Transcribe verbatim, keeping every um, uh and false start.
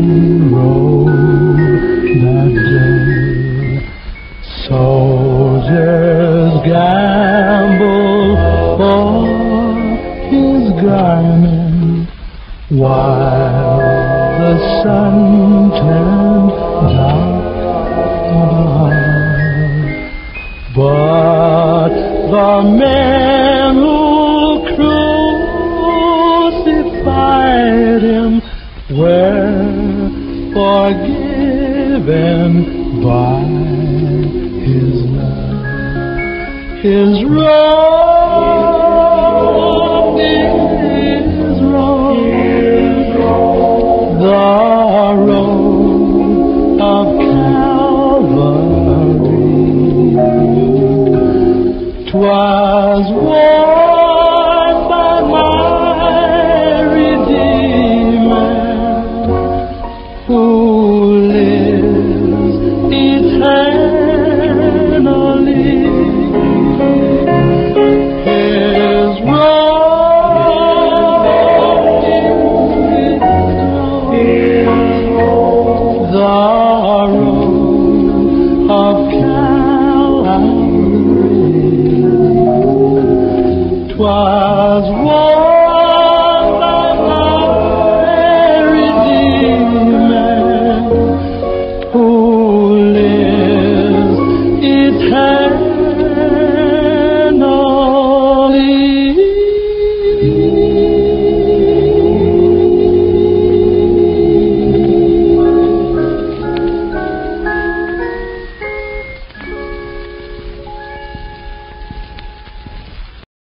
road that day. Soldiers gamble for his garment while the sun turned dark above. But the men who crucified him were forgiven by his love. His road is road, the road of Calvary. 'Twas war.